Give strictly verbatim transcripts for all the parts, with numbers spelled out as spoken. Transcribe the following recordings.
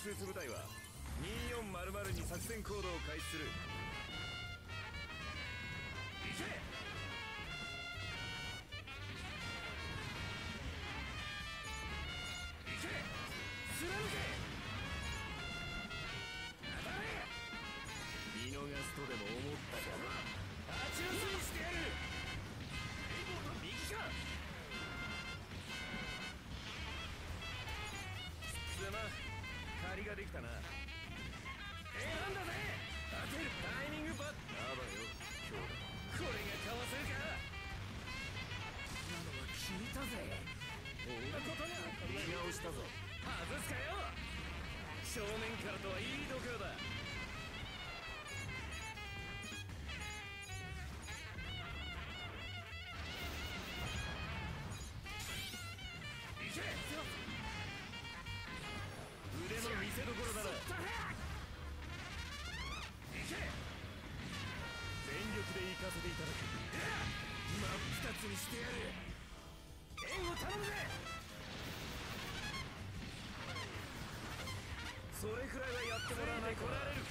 スーツ部隊はにーよんまるまるに作戦行動を開始する。行け。行け。貫け。当たれ。見逃すとでも思ったか。蜂の巣にしてやる。右か。すまん、借りができたな。選んだぜ。当てるタイミングバッ。やばよ今日だ。これがかわせるか。今のは聞いたぜ。おんなことが見直したぞ。外すかよ。正面からとはいい度胸だ。行け。腕の見せ所だな。行け。全力で行かせていただく。真っ二つにしてやる。援護頼むぜ。それくらいはやってもらわないと。来られるか。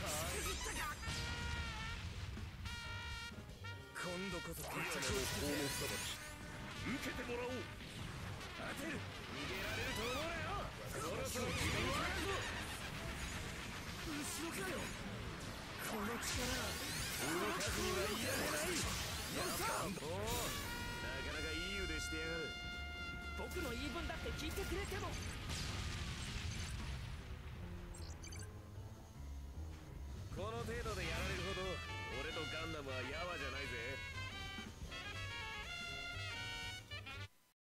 今度こそ決着をつけて受けてもらおう。当てる。逃げられると思うなよ。そろそろ自分を上がるぞ。後ろかよ。この力動かすにはいられない。やった。おお、なかなかいい腕してやがる。 僕の言い分だって聞いてくれても